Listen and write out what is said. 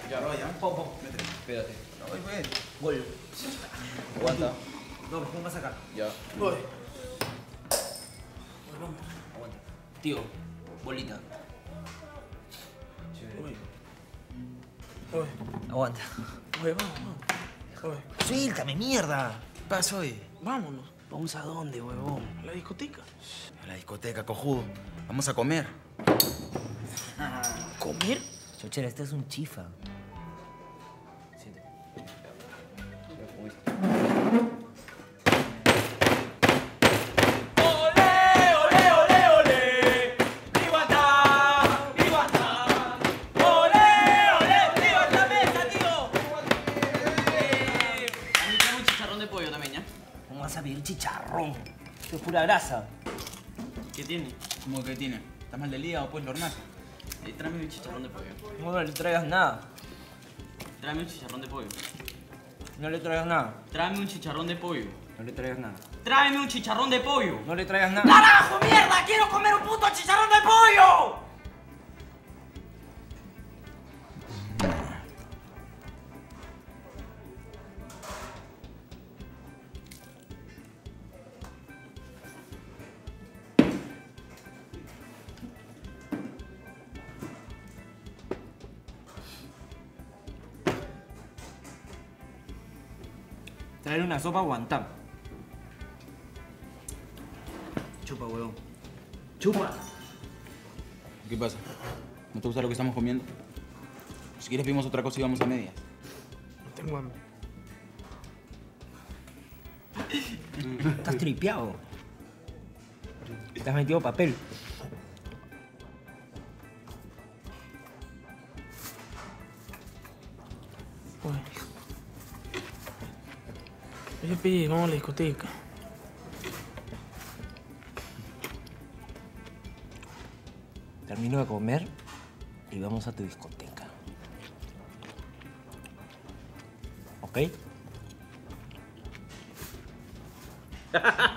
Ya, vaya. Pom. Métele. Espérate. No, voy, pues. Gol. Aguanta. No, me pongas acá. Ya. Voy. Vamos. Aguanta. Tío, bolita. Uy. Uy. Aguanta. Uy, vamos. Uy. Suéltame, mierda. ¿Qué pasó hoy? Vámonos. ¿Vamos a dónde, huevón? A la discoteca. A la discoteca, cojudo. Vamos a comer. ¿Comer? Chochera, este es un chifa. Siéntate. ¿Cómo vas a pedir chicharrón? Esto es pura grasa. ¿Qué tiene? ¿Cómo que tiene? ¿Estás mal del hígado, pues, Lornazo? Tráeme un chicharrón de pollo. No le traigas nada. Tráeme un chicharrón de pollo. No le traigas nada. Tráeme un chicharrón de pollo. No le traigas nada. Tráeme un chicharrón de pollo. No le traigas nada. ¡Carajo, mierda! ¡Quiero comer un puto chicharrón de pollo! Traer una sopa guantán. Chupa, huevón. Chupa. ¿Qué pasa? ¿No te gusta lo que estamos comiendo? Si quieres pedimos otra cosa y vamos a medias. No tengo hambre. Estás tripeado. Te has metido papel. Uy. Yo pedí, vamos a la discoteca. Termino de comer y vamos a tu discoteca. ¿Ok?